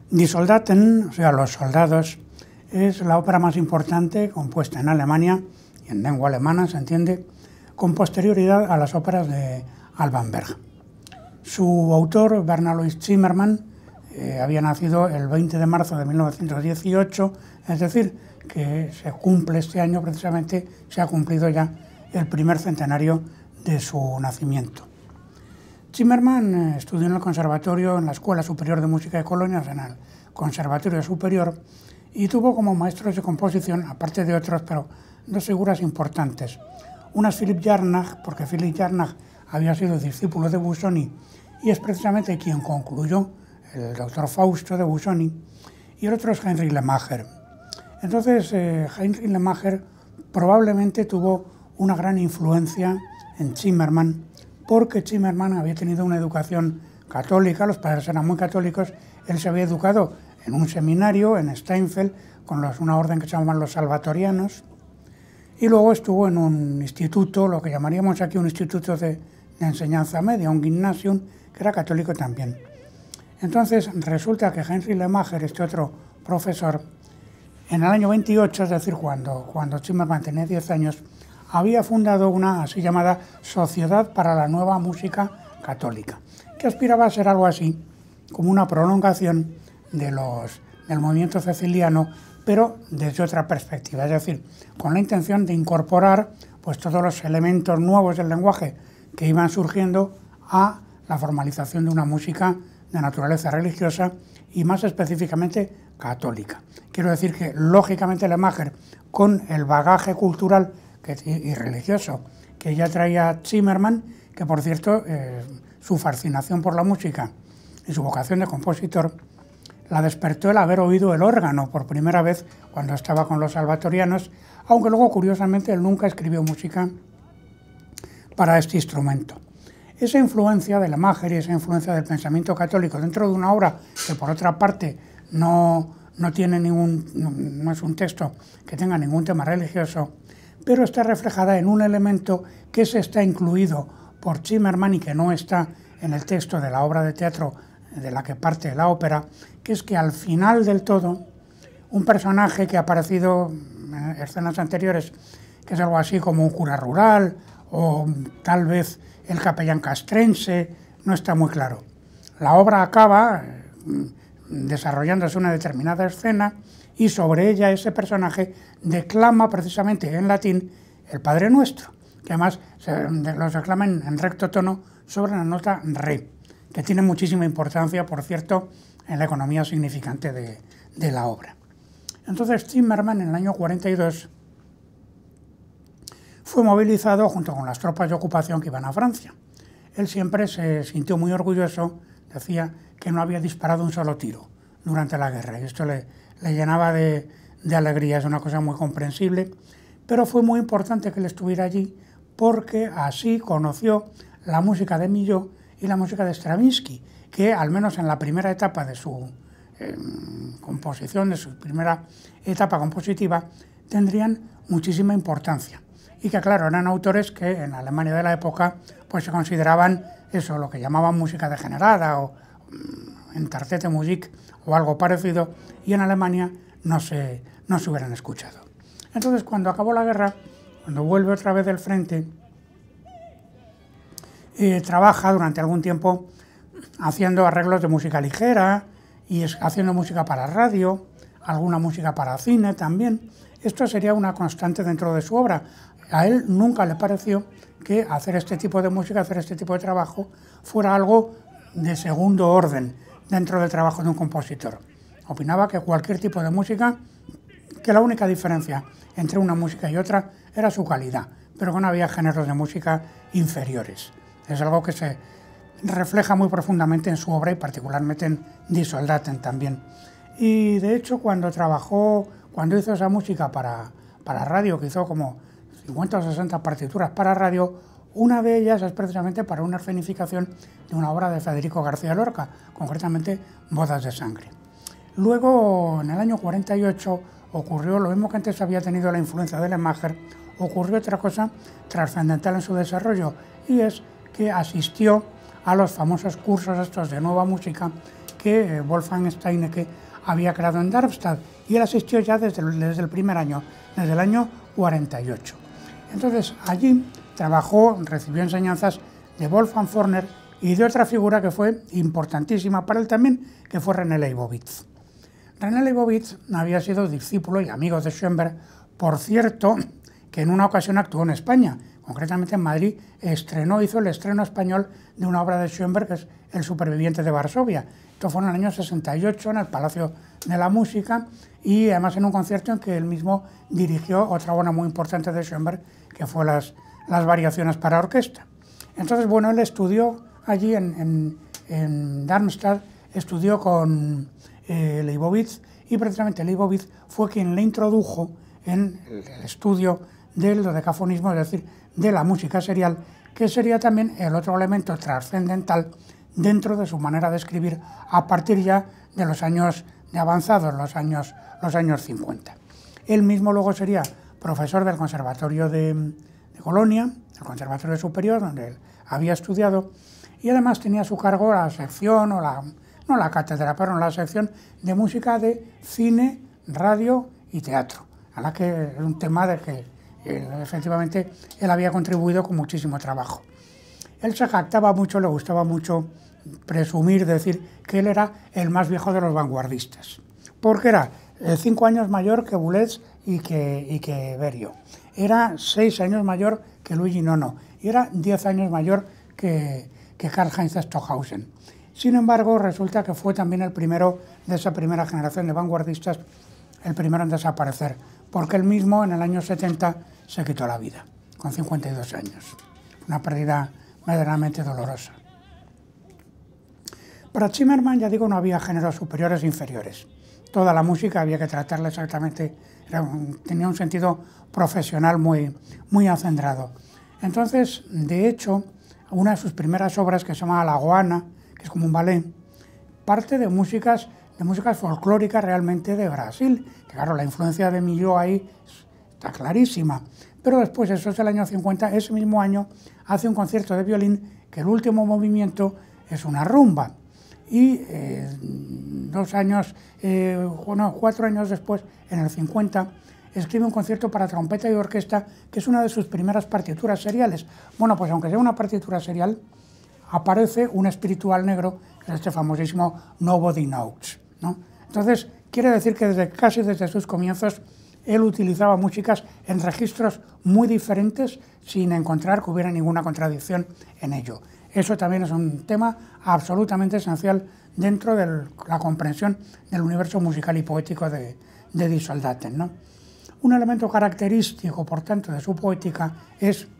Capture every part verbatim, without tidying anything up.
Die Soldaten, o sea, Los Soldados, es la ópera más importante compuesta en Alemania, y en lengua alemana se entiende, con posterioridad a las óperas de Alban Berg. Su autor, Bernhard Louis Zimmermann, eh, había nacido el veinte de marzo de mil novecientos dieciocho, es decir, que se cumple este año precisamente, se ha cumplido ya el primer centenario de su nacimiento. Zimmermann estudió en el Conservatorio, en la Escuela Superior de Música de Colonia, en el Conservatorio Superior, y tuvo como maestros de composición, aparte de otros, pero dos figuras importantes. Una es Philipp Jarnach, porque Philipp Jarnach había sido discípulo de Busoni y es precisamente quien concluyó el doctor Fausto de Busoni, y el otro es Heinrich Lemacher. Entonces, eh, Heinrich Lemacher probablemente tuvo una gran influencia en Zimmermann, porque Zimmermann había tenido una educación católica, los padres eran muy católicos, él se había educado en un seminario en Steinfeld, con los, una orden que se llaman los salvatorianos, y luego estuvo en un instituto, lo que llamaríamos aquí un instituto de, de enseñanza media, un gymnasium, que era católico también. Entonces resulta que Heinrich Lemacher, este otro profesor, en el año veintiocho, es decir, cuando, cuando Zimmermann tenía diez años, había fundado una así llamada Sociedad para la Nueva Música Católica, que aspiraba a ser algo así, como una prolongación de los, del movimiento ceciliano, pero desde otra perspectiva, es decir, con la intención de incorporar pues, todos los elementos nuevos del lenguaje que iban surgiendo a la formalización de una música de naturaleza religiosa y más específicamente católica. Quiero decir que, lógicamente, Lemacher, con el bagaje cultural que, y religioso que ya traía Zimmermann, que por cierto, eh, su fascinación por la música y su vocación de compositor la despertó el haber oído el órgano por primera vez cuando estaba con los salvatorianos, aunque luego, curiosamente, él nunca escribió música para este instrumento. Esa influencia de Lemacher y esa influencia del pensamiento católico dentro de una obra que, por otra parte, no, no, tiene ningún, no, no es un texto que tenga ningún tema religioso, pero está reflejada en un elemento que se está incluido por Zimmermann y que no está en el texto de la obra de teatro de la que parte la ópera, que es que al final del todo, un personaje que ha aparecido en escenas anteriores, que es algo así como un cura rural o tal vez el capellán castrense, no está muy claro. La obra acaba desarrollándose una determinada escena y sobre ella ese personaje declama precisamente en latín el Padre Nuestro, que además se, lo declama en, en recto tono sobre la nota re, que tiene muchísima importancia, por cierto, en la economía significante de, de la obra. Entonces Zimmermann en el año cuarenta y dos fue movilizado junto con las tropas de ocupación que iban a Francia. Él siempre se sintió muy orgulloso, decía que no había disparado un solo tiro durante la guerra, y esto le, le llenaba de, de alegría, es una cosa muy comprensible, pero fue muy importante que él estuviera allí porque así conoció la música de Milhaud y la música de Stravinsky, que al menos en la primera etapa de su eh, composición, de su primera etapa compositiva, tendrían muchísima importancia. Y que, claro, eran autores que en la Alemania de la época pues se consideraban eso, lo que llamaban música degenerada o um, Entartete Musik o algo parecido, y en Alemania no se, no se hubieran escuchado. Entonces, cuando acabó la guerra, cuando vuelve otra vez del frente, eh, trabaja durante algún tiempo haciendo arreglos de música ligera y es, haciendo música para radio, alguna música para cine también. Esto sería una constante dentro de su obra. A él nunca le pareció que hacer este tipo de música, hacer este tipo de trabajo, fuera algo de segundo orden dentro del trabajo de un compositor. Opinaba que cualquier tipo de música, que la única diferencia entre una música y otra era su calidad, pero que no había géneros de música inferiores. Es algo que se refleja muy profundamente en su obra y particularmente en Die Soldaten también. Y de hecho, cuando trabajó, cuando hizo esa música para, para radio, que hizo como cincuenta o sesenta partituras para radio, una de ellas es precisamente para una escenificación de una obra de Federico García Lorca, concretamente Bodas de Sangre. Luego, en el año cuarenta y ocho, ocurrió lo mismo que antes había tenido la influencia de Lemacher, ocurrió otra cosa trascendental en su desarrollo, y es que asistió a los famosos cursos estos de nueva música que Wolfgang Steinecke había creado en Darmstadt, y él asistió ya desde el, desde el primer año, desde el año cuarenta y ocho. Entonces allí trabajó, recibió enseñanzas de Wolfgang Forner y de otra figura que fue importantísima para él también, que fue René Leibowitz. René Leibowitz había sido discípulo y amigo de Schoenberg, por cierto, que en una ocasión actuó en España, concretamente en Madrid, estrenó, hizo el estreno español de una obra de Schoenberg, que es El superviviente de Varsovia. Esto fue en el año sesenta y ocho en el Palacio de la Música, y además en un concierto en que él mismo dirigió otra obra muy importante de Schoenberg, que fue las, las variaciones para orquesta. Entonces, bueno, él estudió allí en, en, en Darmstadt, estudió con eh, Leibowitz, y precisamente Leibowitz fue quien le introdujo en el estudio del dodecafonismo, es decir, de la música serial, que sería también el otro elemento trascendental dentro de su manera de escribir a partir ya de los años de avanzados, los años, los años cincuenta. Él mismo luego sería profesor del Conservatorio de, de Colonia, el Conservatorio Superior, donde él había estudiado, y además tenía a su cargo la sección, o la, no la cátedra, pero la sección de música de cine, radio y teatro, a la que es un tema de que él, efectivamente él había contribuido con muchísimo trabajo. Él se jactaba mucho, le gustaba mucho presumir, decir que él era el más viejo de los vanguardistas, porque era eh, cinco años mayor que Boulez y que, y que Berio, era seis años mayor que Luigi Nono, y era diez años mayor que, que Karl-Heinz Stockhausen. Sin embargo, resulta que fue también el primero de esa primera generación de vanguardistas, el primero en desaparecer, porque él mismo en el año setenta se quitó la vida, con cincuenta y dos años. Una pérdida verdaderamente dolorosa. Para Zimmermann, ya digo, no había géneros superiores e inferiores. Toda la música había que tratarla exactamente, era un, tenía un sentido profesional muy, muy acendrado. Entonces, de hecho, una de sus primeras obras, que se llama La Goana, que es como un ballet, parte de músicas, de músicas folclóricas realmente de Brasil, que claro, la influencia de Milhaud ahí está clarísima. Pero después, eso es del año cincuenta, ese mismo año, hace un concierto de violín, que el último movimiento es una rumba. Y eh, dos años, eh, bueno, cuatro años después, en el cincuenta, escribe un concierto para trompeta y orquesta, que es una de sus primeras partituras seriales. Bueno, pues aunque sea una partitura serial, aparece un espiritual negro, que es este famosísimo Nobody Knows, ¿no? Entonces, quiere decir que desde, casi desde sus comienzos, él utilizaba músicas en registros muy diferentes, sin encontrar que hubiera ninguna contradicción en ello. Eso también es un tema absolutamente esencial dentro de la comprensión del universo musical y poético de, de Die Soldaten, ¿no? Un elemento característico, por tanto, de su poética es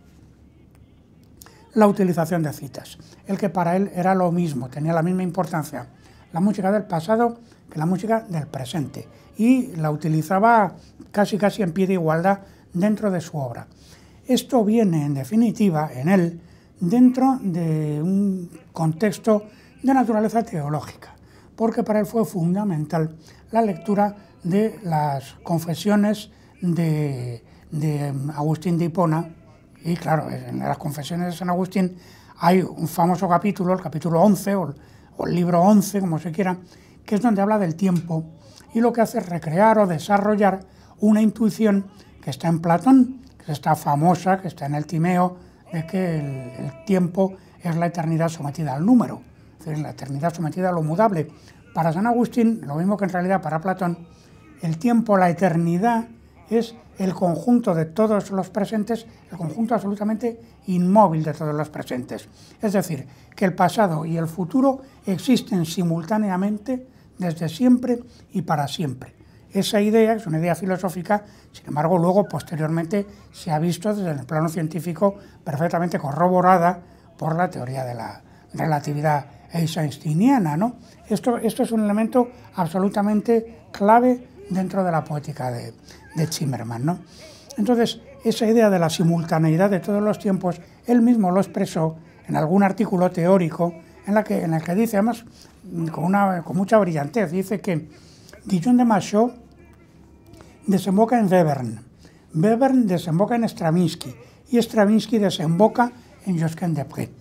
la utilización de citas, el que para él era lo mismo, tenía la misma importancia la música del pasado que la música del presente, y la utilizaba casi casi en pie de igualdad dentro de su obra. Esto viene, en definitiva, en él, dentro de un contexto de naturaleza teológica, porque para él fue fundamental la lectura de las confesiones de, de Agustín de Hipona, y claro, en las confesiones de San Agustín hay un famoso capítulo, el capítulo once, o, o el libro once, como se quiera, que es donde habla del tiempo, y lo que hace es recrear o desarrollar una intuición que está en Platón, que es esta famosa, que está en el Timeo, de que el, el tiempo es la eternidad sometida al número, es decir, la eternidad sometida a lo mudable. Para San Agustín, lo mismo que en realidad para Platón, el tiempo, la eternidad, es el conjunto de todos los presentes, el conjunto absolutamente inmóvil de todos los presentes. Es decir, que el pasado y el futuro existen simultáneamente desde siempre y para siempre. Esa idea es una idea filosófica, sin embargo, luego, posteriormente, se ha visto desde el plano científico perfectamente corroborada por la teoría de la relatividad einsteiniana, ¿no? Esto, esto es un elemento absolutamente clave dentro de la poética de, de Zimmermann, ¿no? Entonces, esa idea de la simultaneidad de todos los tiempos, él mismo lo expresó en algún artículo teórico en, la que, en el que dice, además, con, una, con mucha brillantez, dice que Guillaume de Machaut desemboca en Webern, Webern desemboca en Stravinsky y Stravinsky desemboca en Josquin des Prez.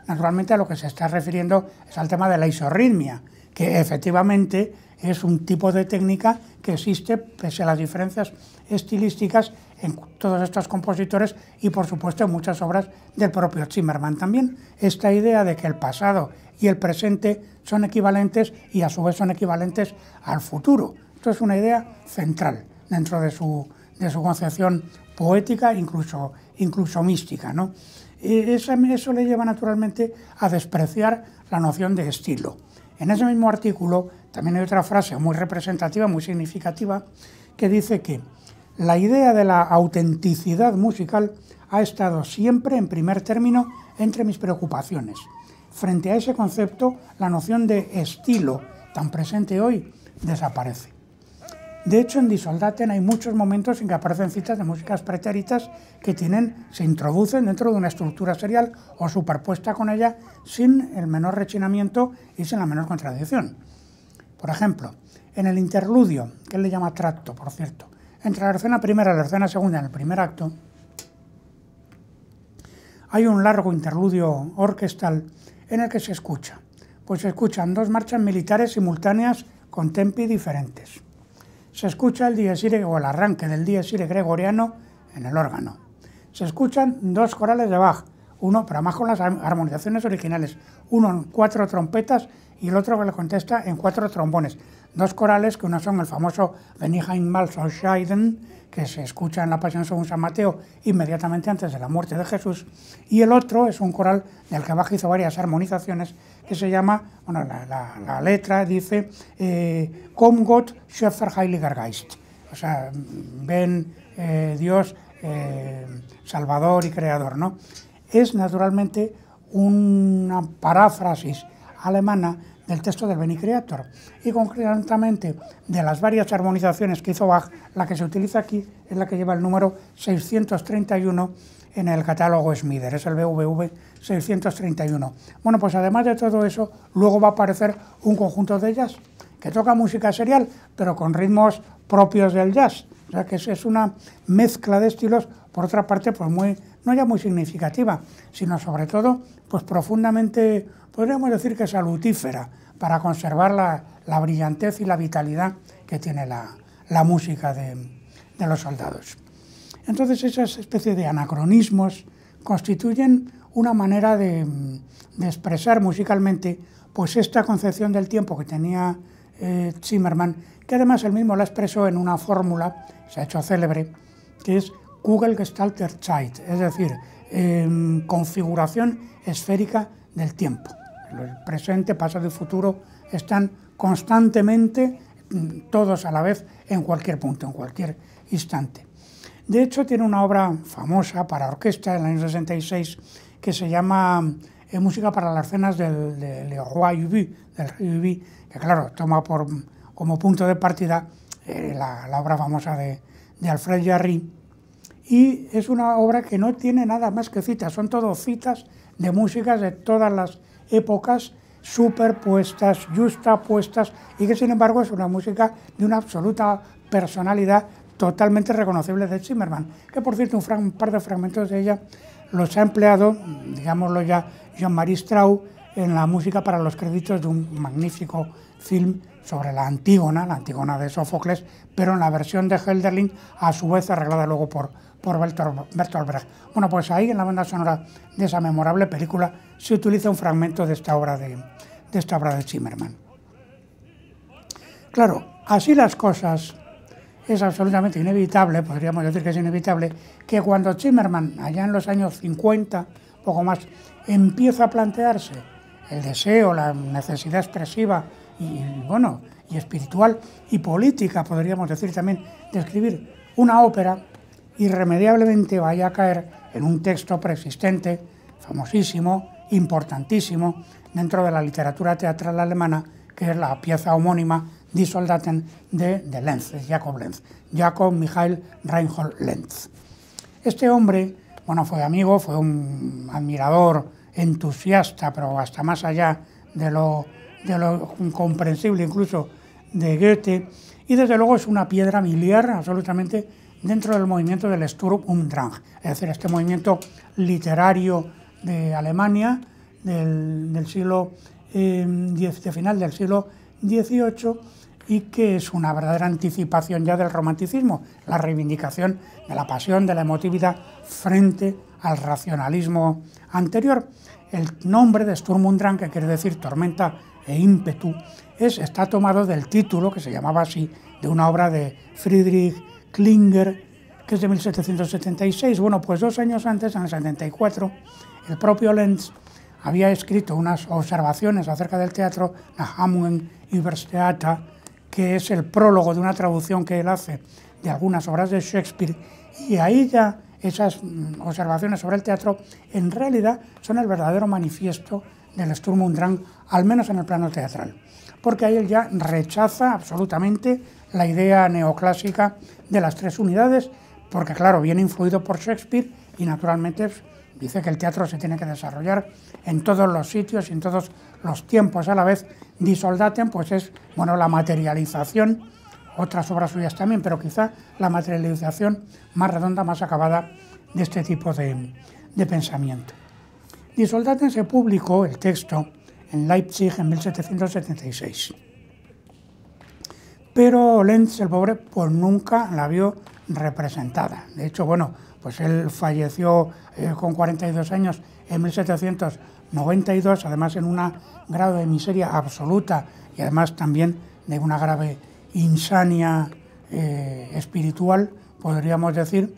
naturalmente a lo que se está refiriendo es al tema de la isorritmia, que efectivamente es un tipo de técnica que existe pese a las diferencias estilísticas en todos estos compositores y por supuesto en muchas obras del propio Zimmermann también. Esta idea de que el pasado y el presente son equivalentes y a su vez son equivalentes al futuro. Esto es una idea central dentro de su, de su concepción poética, incluso, incluso mística, ¿no? Y eso, eso le lleva naturalmente a despreciar la noción de estilo. En ese mismo artículo también hay otra frase muy representativa, muy significativa, que dice que la idea de la autenticidad musical ha estado siempre en primer término entre mis preocupaciones. Frente a ese concepto, la noción de estilo, tan presente hoy, desaparece. De hecho, en Die Soldaten hay muchos momentos en que aparecen citas de músicas pretéritas que tienen, se introducen dentro de una estructura serial o superpuesta con ella sin el menor rechinamiento y sin la menor contradicción. Por ejemplo, en el interludio, que él le llama tracto, por cierto, entre la escena primera y la escena segunda en el primer acto, hay un largo interludio orquestal en el que se escucha. Pues se escuchan dos marchas militares simultáneas con tempi diferentes. Se escucha el Dies Irae o el arranque del Dies Irae gregoriano en el órgano. Se escuchan dos corales de Bach, uno, pero además con las armonizaciones originales, uno en cuatro trompetas y el otro que le contesta en cuatro trombones. Dos corales que uno son el famoso Wenn ich einmal so scheiden, que se escucha en la Pasión según San Mateo inmediatamente antes de la muerte de Jesús, y el otro es un coral del que Bach hizo varias armonizaciones, que se llama, bueno, la, la, la letra dice eh, Komm Gott, Schöpfer, Heiliger Geist, o sea, ven eh, Dios, eh, Salvador y Creador, ¿no? Es naturalmente una paráfrasis alemana del texto del Beni Creator, y concretamente de las varias armonizaciones que hizo Bach, la que se utiliza aquí es la que lleva el número seiscientos treinta y uno en el catálogo Schmider, es el B V V seiscientos treinta y uno. Bueno, pues además de todo eso, luego va a aparecer un conjunto de jazz que toca música serial, pero con ritmos propios del jazz, o sea que es una mezcla de estilos, por otra parte, pues muy, no ya muy significativa, sino sobre todo, pues profundamente, podríamos decir que salutífera, para conservar la, la brillantez y la vitalidad que tiene la, la música de, de los soldados. Entonces, esas especies de anacronismos constituyen una manera de, de expresar musicalmente pues esta concepción del tiempo que tenía eh, Zimmermann, que además él mismo la expresó en una fórmula, se ha hecho célebre, que es Kugelgestalt der Zeit, es decir, eh, configuración esférica del tiempo. El presente, pasado y futuro están constantemente, todos a la vez, en cualquier punto, en cualquier instante. De hecho, tiene una obra famosa para orquesta en el año sesenta y seis que se llama eh, Música para las cenas del, de Le Roi Ubu, del Rey Ubu, que claro, toma por, como punto de partida eh, la, la obra famosa de, de Alfred Jarry, y es una obra que no tiene nada más que citas, son todo citas de músicas de todas las épocas superpuestas, justapuestas, y que sin embargo es una música de una absoluta personalidad totalmente reconocible de Zimmermann, que por cierto un, un par de fragmentos de ella los ha empleado, digámoslo ya, Jean-Marie Strauss en la música para los créditos de un magnífico film sobre la Antígona, la Antígona de Sófocles, pero en la versión de Hölderlin, a su vez arreglada luego por, por Bertolt Brecht. Bueno, pues ahí en la banda sonora de esa memorable película se utiliza un fragmento de esta obra de, de, esta obra de Zimmermann. Claro, así las cosas, es absolutamente inevitable, podríamos decir que es inevitable, que cuando Zimmermann, allá en los años cincuenta, poco más, empieza a plantearse el deseo, la necesidad expresiva y, bueno, y espiritual y política, podríamos decir también, de escribir una ópera, irremediablemente vaya a caer en un texto preexistente, famosísimo, importantísimo, dentro de la literatura teatral alemana, que es la pieza homónima Die Soldaten de, de Lenz, de Jakob Lenz, Jakob Michael Reinhold Lenz. Este hombre, bueno, fue amigo, fue un admirador, entusiasta, pero hasta más allá de lo, de lo comprensible incluso de Goethe, y desde luego es una piedra miliar absolutamente dentro del movimiento del Sturm und Drang, es decir, este movimiento literario de Alemania, del, del siglo eh, de final del siglo dieciocho, y que es una verdadera anticipación ya del romanticismo, la reivindicación de la pasión, de la emotividad frente al racionalismo anterior. El nombre de Sturm und Drang, que quiere decir tormenta e ímpetu, es, está tomado del título, que se llamaba así, de una obra de Friedrich Klinger, que es de mil setecientos setenta y seis. Bueno, pues dos años antes, en el setenta y cuatro, el propio Lenz había escrito unas observaciones acerca del teatro, Nachahmungen über das Theater, que es el prólogo de una traducción que él hace de algunas obras de Shakespeare, y ahí ya esas observaciones sobre el teatro en realidad son el verdadero manifiesto del Sturm und Drang, al menos en el plano teatral, porque ahí él ya rechaza absolutamente la idea neoclásica de las tres unidades, porque claro, viene influido por Shakespeare y naturalmente dice que el teatro se tiene que desarrollar en todos los sitios y en todos los tiempos a la vez. Die Soldaten, pues es, bueno, la materialización, otras obras suyas también, pero quizá la materialización más redonda, más acabada de este tipo de, de pensamiento. Die Soldaten se publicó, el texto, en Leipzig en mil setecientos setenta y seis. Pero Lenz, el pobre, pues nunca la vio representada. De hecho, bueno, pues él falleció eh, con cuarenta y dos años en mil setecientos noventa y dos, además en un grado de miseria absoluta y además también de una grave insania eh, espiritual, podríamos decir,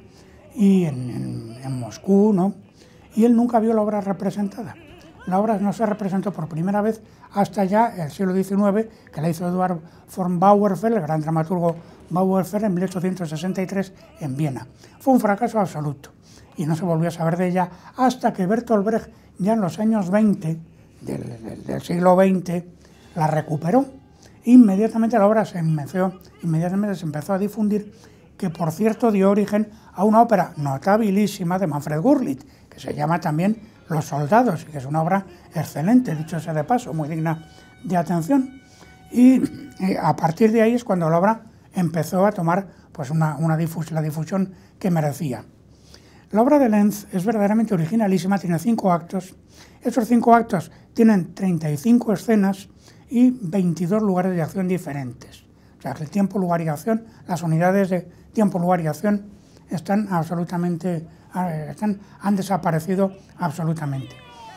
y en, en, en Moscú, ¿no? Y él nunca vio la obra representada. La obra no se representó por primera vez hasta ya el siglo diecinueve, que la hizo Eduard von Bauerfeld, el gran dramaturgo Bauerfeld, en mil ochocientos sesenta y tres en Viena. Fue un fracaso absoluto y no se volvió a saber de ella hasta que Bertolt Brecht, ya en los años veinte del, del, del siglo veinte, la recuperó. Inmediatamente la obra se empezó, inmediatamente se empezó a difundir, que por cierto dio origen a una ópera notabilísima de Manfred Gurlitt, que se llama también Los Soldados, y que es una obra excelente, dicho sea de paso, muy digna de atención. Y eh, a partir de ahí es cuando la obra empezó a tomar pues una, una difus la difusión que merecía. La obra de Lenz es verdaderamente originalísima, tiene cinco actos. Esos cinco actos tienen treinta y cinco escenas y veintidós lugares de acción diferentes. O sea que el tiempo, lugar y acción, las unidades de tiempo, lugar y acción están absolutamente, están, han desaparecido absolutamente.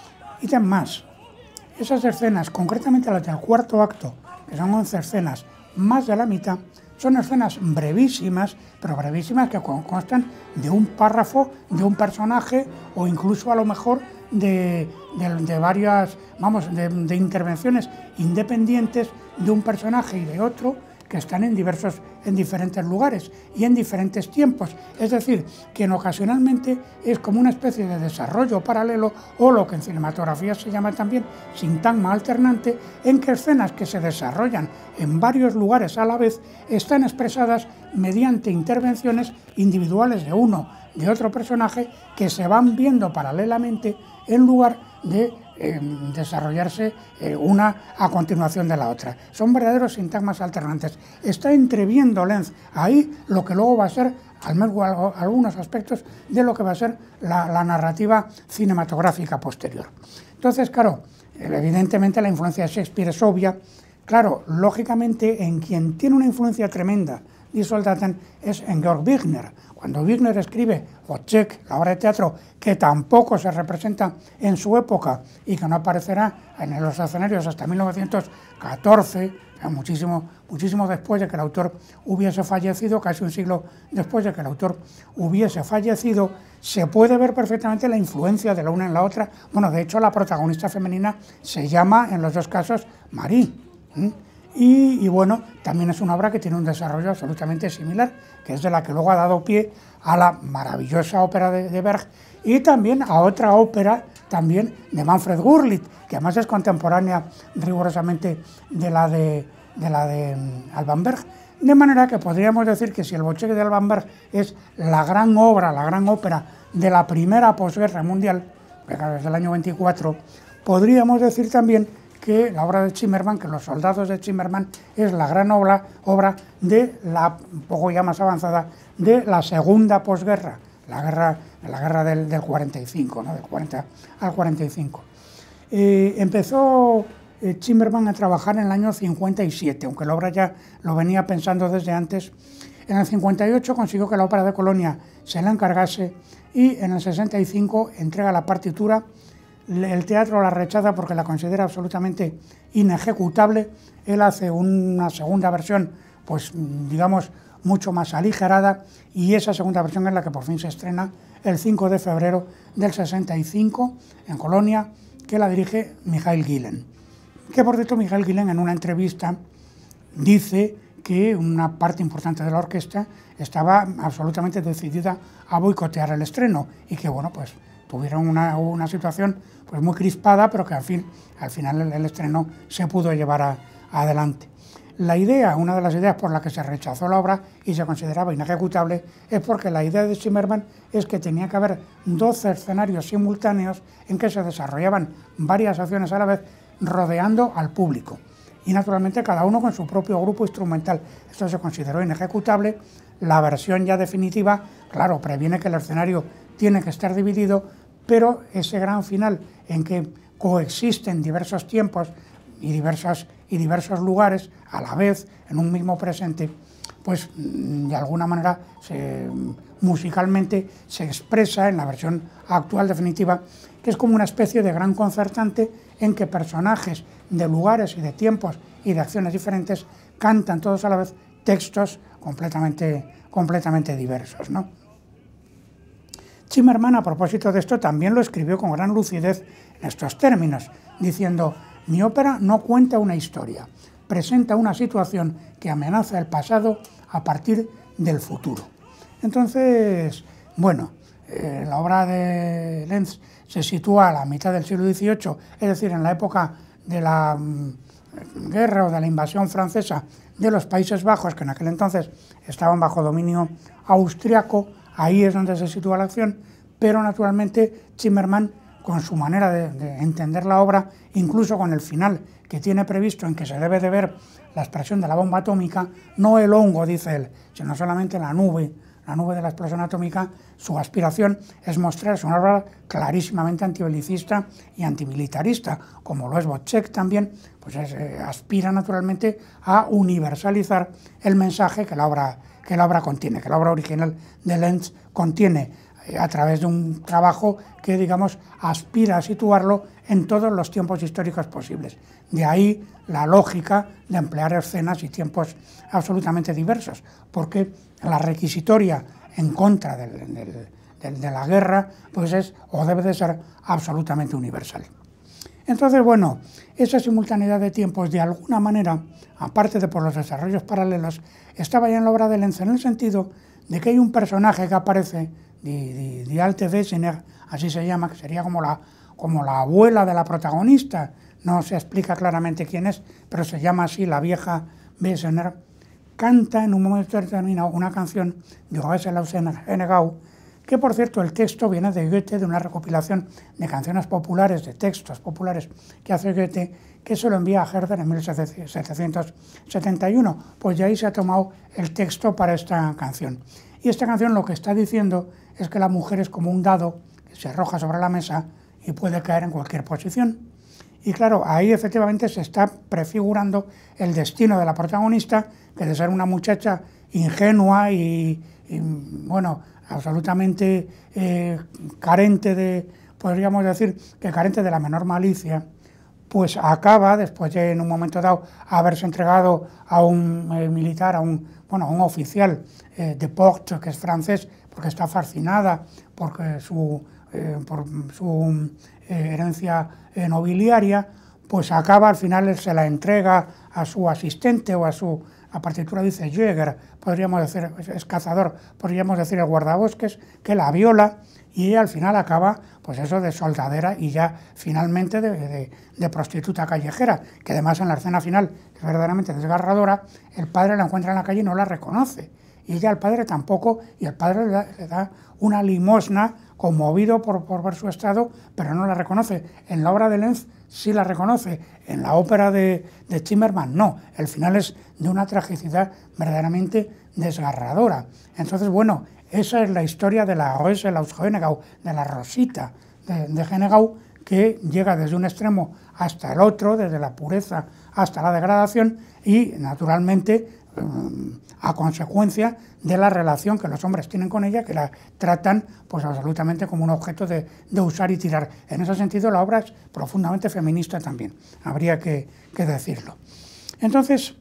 Y ten más, esas escenas, concretamente las del cuarto acto, que son once escenas, más de la mitad, son escenas brevísimas, pero brevísimas que constan de un párrafo, de un personaje, o incluso a lo mejor de, de, de varias, vamos, de, de intervenciones independientes de un personaje y de otro, que están en diversos, en diferentes lugares y en diferentes tiempos. Es decir, que en ocasionalmente es como una especie de desarrollo paralelo, o lo que en cinematografía se llama también sintagma alternante, en que escenas que se desarrollan en varios lugares a la vez están expresadas mediante intervenciones individuales de uno, de otro personaje, que se van viendo paralelamente en lugar de Eh, desarrollarse eh, una a continuación de la otra. Son verdaderos sintagmas alternantes. Está entreviendo Lenz ahí lo que luego va a ser, al menos algunos aspectos de lo que va a ser la, la narrativa cinematográfica posterior. Entonces, claro, evidentemente la influencia de Shakespeare es obvia. Claro, lógicamente, en quien tiene una influencia tremenda Die Soldaten es en Georg Wigner. Cuando Wigner escribe Wojciech, la obra de teatro, que tampoco se representa en su época y que no aparecerá en los escenarios hasta mil novecientos catorce, muchísimo, muchísimo después de que el autor hubiese fallecido, casi un siglo después de que el autor hubiese fallecido, se puede ver perfectamente la influencia de la una en la otra. Bueno, de hecho, la protagonista femenina se llama, en los dos casos, Marie. ¿Mm? Y, y bueno, también es una obra que tiene un desarrollo absolutamente similar, que es de la que luego ha dado pie a la maravillosa ópera de, de Berg, y también a otra ópera también de Manfred Gurlitt, que además es contemporánea rigurosamente de la de, de, la de um, Alban Berg. De manera que podríamos decir que si el Wojciech de Alban Berg es la gran obra, la gran ópera de la primera posguerra mundial, que desde el año veinticuatro, podríamos decir también que la obra de Zimmermann, que Los Soldados de Zimmermann, es la gran obra, obra de la, un poco ya más avanzada, de la segunda posguerra, la guerra, la guerra del, del cuarenta y cinco, ¿no? Del cuarenta al cuarenta y cinco. Eh, empezó eh, Zimmermann a trabajar en el año cincuenta y siete, aunque la obra ya lo venía pensando desde antes. En el cincuenta y ocho consiguió que la Ópera de Colonia se la encargase y en el sesenta y cinco entrega la partitura. El teatro la rechaza porque la considera absolutamente inejecutable. Él hace una segunda versión, pues digamos, mucho más aligerada, y esa segunda versión es la que por fin se estrena el cinco de febrero del sesenta y cinco en Colonia, que la dirige Michael Gillen. Que por cierto, Michael Gillen en una entrevista dice que una parte importante de la orquesta estaba absolutamente decidida a boicotear el estreno y que, bueno, pues tuvieron una, una situación pues muy crispada, pero que al, fin, al final el, el estreno se pudo llevar a, a adelante. La idea, una de las ideas por la que se rechazó la obra y se consideraba inejecutable, es porque la idea de Zimmermann es que tenía que haber doce escenarios simultáneos en que se desarrollaban varias acciones a la vez, rodeando al público. Y naturalmente cada uno con su propio grupo instrumental. Esto se consideró inejecutable. La versión ya definitiva, claro, previene que el escenario tiene que estar dividido, pero ese gran final en que coexisten diversos tiempos y diversos, y diversos lugares a la vez en un mismo presente, pues de alguna manera se, musicalmente se expresa en la versión actual definitiva, que es como una especie de gran concertante en que personajes de lugares y de tiempos y de acciones diferentes cantan todos a la vez textos completamente, completamente diversos, ¿no? Zimmermann, a propósito de esto, también lo escribió con gran lucidez en estos términos, diciendo: mi ópera no cuenta una historia, presenta una situación que amenaza el pasado a partir del futuro. Entonces, bueno, eh, la obra de Lenz se sitúa a la mitad del siglo dieciocho, es decir, en la época de la mm, guerra o de la invasión francesa de los Países Bajos, que en aquel entonces estaban bajo dominio austriaco. Ahí es donde se sitúa la acción, pero naturalmente Zimmermann, con su manera de, de entender la obra, incluso con el final que tiene previsto en que se debe de ver la explosión de la bomba atómica, no el hongo, dice él, sino solamente la nube, la nube de la explosión atómica. Su aspiración es mostrar una obra clarísimamente antibelicista y antimilitarista, como lo es Wozzeck también, pues es, eh, aspira naturalmente a universalizar el mensaje que la obra que la obra contiene, que la obra original de Lenz contiene, eh, a través de un trabajo que, digamos, aspira a situarlo en todos los tiempos históricos posibles. De ahí la lógica de emplear escenas y tiempos absolutamente diversos, porque la requisitoria en contra del, del, del, de la guerra pues es o debe de ser absolutamente universal. Entonces, bueno, esa simultaneidad de tiempos, de alguna manera, aparte de por los desarrollos paralelos, estaba ya en la obra de Lenz, en el sentido de que hay un personaje que aparece, de, de, de Alte Wesener, así se llama, que sería como la, como la abuela de la protagonista, no se explica claramente quién es, pero se llama así, la vieja Wesener, canta en un momento determinado una canción de Johannes Laussenegau, que por cierto el texto viene de Goethe, de una recopilación de canciones populares, de textos populares que hace Goethe, que se lo envía a Herder en mil setecientos setenta y uno, pues de ahí se ha tomado el texto para esta canción. Y esta canción lo que está diciendo es que la mujer es como un dado que se arroja sobre la mesa y puede caer en cualquier posición. Y claro, ahí efectivamente se está prefigurando el destino de la protagonista, que de ser una muchacha ingenua y, y bueno, absolutamente eh, carente de, podríamos decir, que carente de la menor malicia, pues acaba, después de en un momento dado haberse entregado a un eh, militar, a un, bueno, a un oficial eh, de Port, que es francés, porque está fascinada porque su, eh, por su eh, herencia eh, nobiliaria, pues acaba, al final se la entrega a su asistente o a su, la partitura dice Jäger, podríamos decir, es cazador, podríamos decir el guardabosques, que la viola y ella al final acaba, pues eso, de soldadera y ya finalmente de, de, de prostituta callejera, que además en la escena final es verdaderamente desgarradora. El padre la encuentra en la calle y no la reconoce, y ella al padre tampoco, y el padre le da, le da una limosna conmovido por, por ver su estado, pero no la reconoce. En la obra de Lenz sí la reconoce, en la ópera de, de Zimmermann no. El final es de una tragicidad verdaderamente desgarradora. Entonces, bueno, esa es la historia de la Rose Laus Henegau, de la Rosita de, de Henegau, que llega desde un extremo hasta el otro, desde la pureza hasta la degradación, y naturalmente a consecuencia de la relación que los hombres tienen con ella, que la tratan pues absolutamente como un objeto de, de usar y tirar. En ese sentido la obra es profundamente feminista también, habría que, que decirlo. Entonces,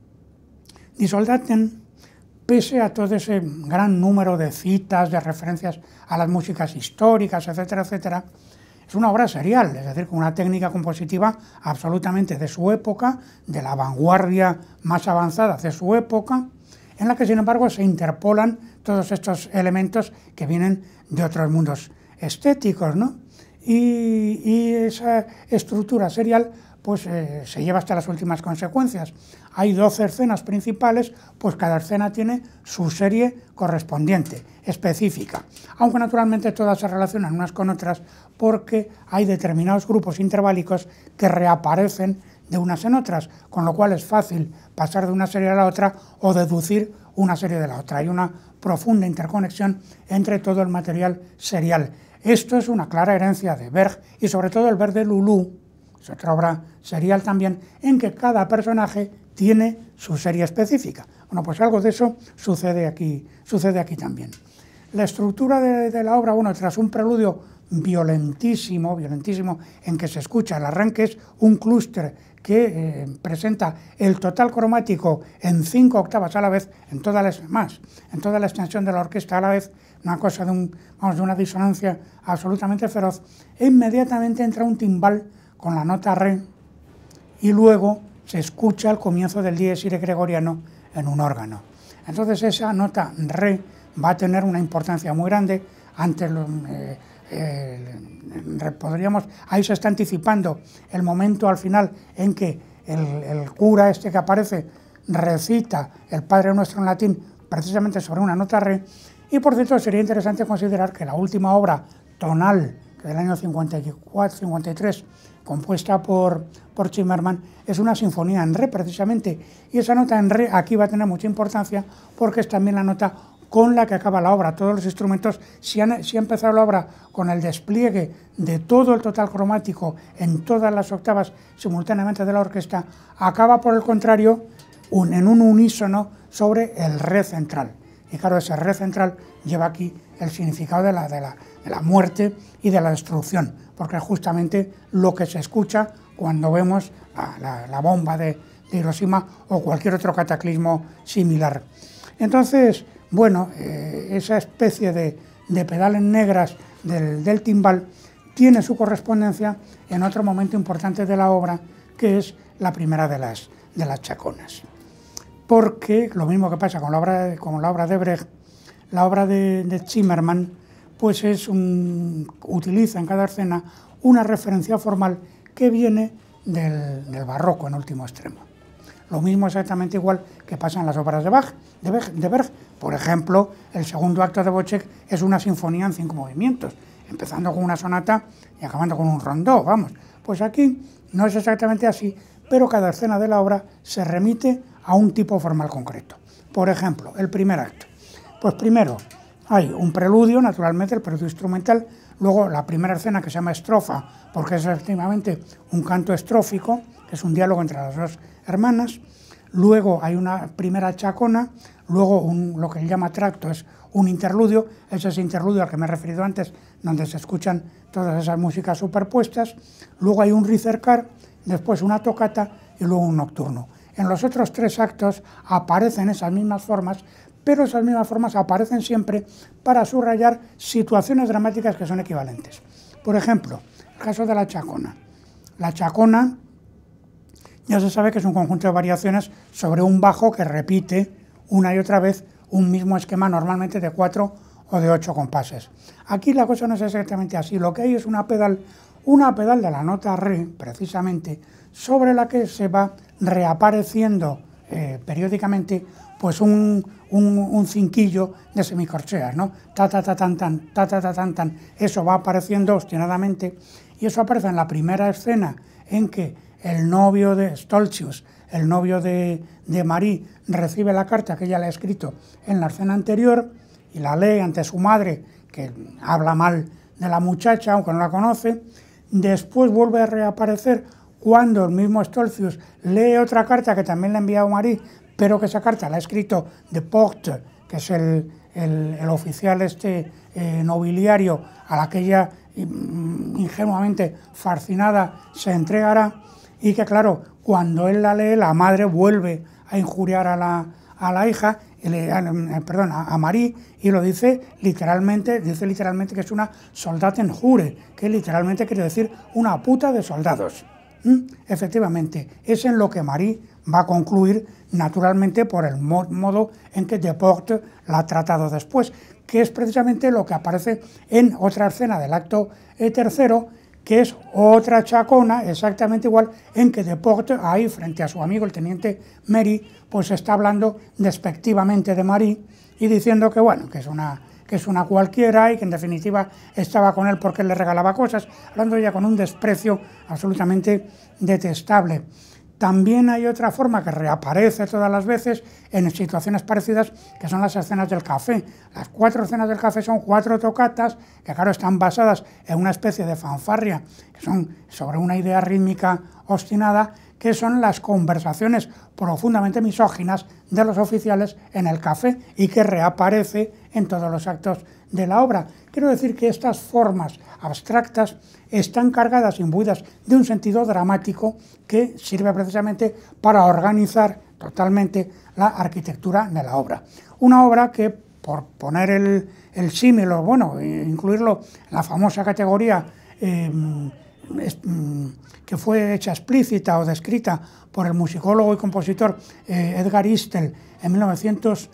Die Soldaten, pese a todo ese gran número de citas, de referencias a las músicas históricas, etcétera, etcétera, es una obra serial, es decir, con una técnica compositiva absolutamente de su época, de la vanguardia más avanzada de su época, en la que, sin embargo, se interpolan todos estos elementos que vienen de otros mundos estéticos, ¿no? Y, y esa estructura serial pues eh, se lleva hasta las últimas consecuencias. Hay doce escenas principales, pues cada escena tiene su serie correspondiente, específica, aunque naturalmente todas se relacionan unas con otras porque hay determinados grupos interválicos que reaparecen de unas en otras, con lo cual es fácil pasar de una serie a la otra o deducir una serie de la otra. Hay una profunda interconexión entre todo el material serial. Esto es una clara herencia de Berg y sobre todo el Berg de Lulú, es otra obra serial también, en que cada personaje tiene su serie específica. Bueno, pues algo de eso sucede aquí, sucede aquí también. La estructura de, de la obra, bueno, tras un preludio violentísimo, violentísimo, en que se escucha el arranque, es un clúster que eh, presenta el total cromático en cinco octavas a la vez, en toda la, más, en toda la extensión de la orquesta a la vez, una cosa de, un, vamos, de una disonancia absolutamente feroz, e inmediatamente entra un timbal con la nota re, y luego se escucha el comienzo del Dies Irae gregoriano en un órgano. Entonces esa nota re va a tener una importancia muy grande. Antes eh, eh, podríamos, ahí se está anticipando el momento al final en que el, el cura este que aparece recita el Padre Nuestro en latín precisamente sobre una nota re. Y por cierto sería interesante considerar que la última obra tonal del año cincuenta y cuatro cincuenta y tres, compuesta por, por Zimmermann, es una sinfonía en re precisamente, y esa nota en re aquí va a tener mucha importancia porque es también la nota con la que acaba la obra. Todos los instrumentos, si, han, si ha empezado la obra con el despliegue de todo el total cromático en todas las octavas simultáneamente de la orquesta, acaba por el contrario un, en un unísono sobre el re central. Y claro, ese re central lleva aquí el significado de la, de la, de la muerte y de la destrucción, porque es justamente lo que se escucha cuando vemos la, la, la bomba de, de Hiroshima o cualquier otro cataclismo similar. Entonces, bueno, eh, esa especie de, de pedales negras del, del timbal tiene su correspondencia en otro momento importante de la obra, que es la primera de las, de las chaconas. Porque lo mismo que pasa con la obra de, con la obra de Brecht, la obra de, de Zimmermann, pues es un, utiliza en cada escena una referencia formal que viene del, del barroco en último extremo. Lo mismo exactamente igual que pasa en las obras de Bach, de Berg, de Berg. Por ejemplo, el segundo acto de Wojciech es una sinfonía en cinco movimientos, empezando con una sonata y acabando con un rondó, vamos. Pues aquí no es exactamente así, pero cada escena de la obra se remite a un tipo formal concreto. Por ejemplo, el primer acto. Pues primero hay un preludio, naturalmente, el preludio instrumental, luego la primera escena que se llama estrofa, porque es efectivamente un canto estrófico, que es un diálogo entre las dos hermanas, luego hay una primera chacona, luego un, lo que él llama tracto es un interludio, ese es interludio al que me he referido antes, donde se escuchan todas esas músicas superpuestas, luego hay un ricercar, después una tocata y luego un nocturno. En los otros tres actos aparecen esas mismas formas, pero esas mismas formas aparecen siempre para subrayar situaciones dramáticas que son equivalentes. Por ejemplo, el caso de la chacona. La chacona ya se sabe que es un conjunto de variaciones sobre un bajo que repite una y otra vez un mismo esquema, normalmente de cuatro o de ocho compases. Aquí la cosa no es exactamente así, lo que hay es una pedal, una pedal de la nota re, precisamente, sobre la que se va reapareciendo eh, periódicamente pues un, un, un cinquillo de semicorcheas, ¿no? Ta ta ta tan tan, ta ta ta tan tan, eso va apareciendo obstinadamente, y eso aparece en la primera escena en que el novio de Stolzius, el novio de, de Marie, recibe la carta que ella le ha escrito en la escena anterior y la lee ante su madre, que habla mal de la muchacha, aunque no la conoce. Después vuelve a reaparecer cuando el mismo Stolzius lee otra carta que también le ha enviado Marie, pero que esa carta la ha escrito Deportes, que es el, el, el oficial este eh, nobiliario a la que ella ingenuamente fascinada se entregará, y que claro, cuando él la lee, la madre vuelve a injuriar a la, a la hija, y le, a, perdón, a, a Marie, y lo dice literalmente, dice literalmente que es una Soldatenhure, que literalmente quiere decir una puta de soldados. ¿Mm? Efectivamente, es en lo que Marie va a concluir, naturalmente por el mo modo en que Deportes la ha tratado después, que es precisamente lo que aparece en otra escena del acto eh, tercero, que es otra chacona, exactamente igual, en que Deportes, ahí frente a su amigo el teniente Mery, pues está hablando despectivamente de Marie y diciendo que bueno, que es una que es una cualquiera y que en definitiva estaba con él porque él le regalaba cosas, hablando ya con un desprecio absolutamente detestable. También hay otra forma que reaparece todas las veces en situaciones parecidas, que son las escenas del café. Las cuatro escenas del café son cuatro tocatas que, claro, están basadas en una especie de fanfarria, que son sobre una idea rítmica obstinada, que son las conversaciones profundamente misóginas de los oficiales en el café y que reaparece en todos los actos de la obra. Quiero decir que estas formas abstractas están cargadas, imbuidas de un sentido dramático que sirve precisamente para organizar totalmente la arquitectura de la obra. Una obra que, por poner el, el símil, o bueno, incluirlo en la famosa categoría eh, es, que fue hecha explícita o descrita por el musicólogo y compositor eh, Edgar Istel en mil novecientos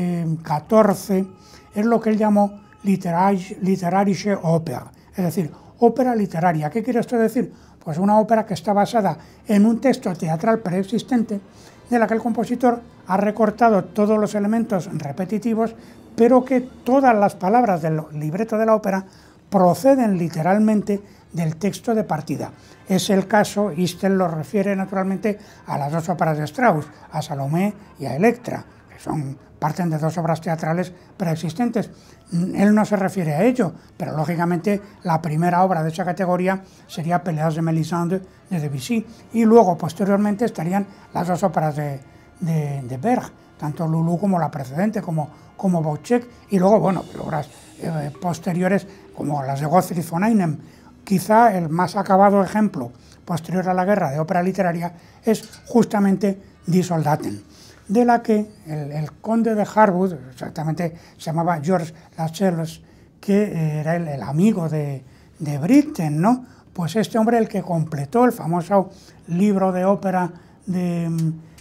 catorce, es lo que él llamó literarische Oper, es decir, ópera literaria. ¿Qué quiere esto decir? Pues una ópera que está basada en un texto teatral preexistente, de la que el compositor ha recortado todos los elementos repetitivos, pero que todas las palabras del libreto de la ópera proceden literalmente del texto de partida. Es el caso, Istel lo refiere naturalmente a las dos óperas de Strauss, a Salomé y a Electra, que son, parten de dos obras teatrales preexistentes. Él no se refiere a ello, pero lógicamente la primera obra de esa categoría sería Peleas de Mélisande de Debussy, y luego posteriormente estarían las dos óperas de, de, de Berg, tanto Lulú como la precedente, como, como Wojciech, y luego, bueno, obras eh, posteriores como las de Gottfried von Einem. Quizá el más acabado ejemplo posterior a la guerra de ópera literaria es justamente Die Soldaten, de la que el, el conde de Harwood, exactamente se llamaba Georges Lascelles, que era el, el amigo de, de Britten, ¿no? Pues este hombre, el que completó el famoso libro de ópera de,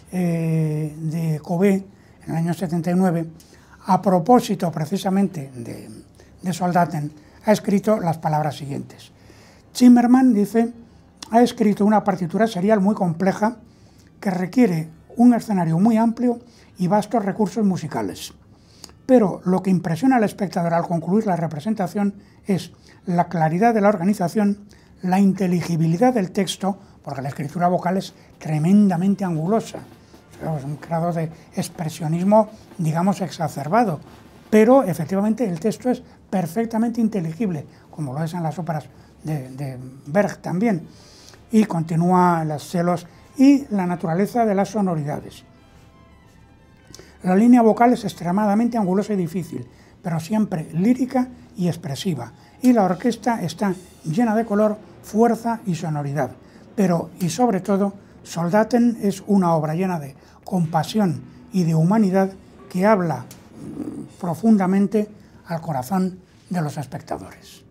eh, de Cobé en el año setenta y nueve, a propósito precisamente de, de Soldaten, ha escrito las palabras siguientes. Zimmermann, dice, ha escrito una partitura serial muy compleja que requiere un escenario muy amplio y vastos recursos musicales. Pero lo que impresiona al espectador al concluir la representación es la claridad de la organización, la inteligibilidad del texto, porque la escritura vocal es tremendamente angulosa, es un grado de expresionismo, digamos, exacerbado, pero efectivamente el texto es perfectamente inteligible, como lo es en las óperas de, de Berg también, y continúa los celos y la naturaleza de las sonoridades. La línea vocal es extremadamente angulosa y difícil, pero siempre lírica y expresiva, y la orquesta está llena de color, fuerza y sonoridad, pero, y sobre todo, Soldaten es una obra llena de compasión y de humanidad que habla profundamente al corazón de los espectadores.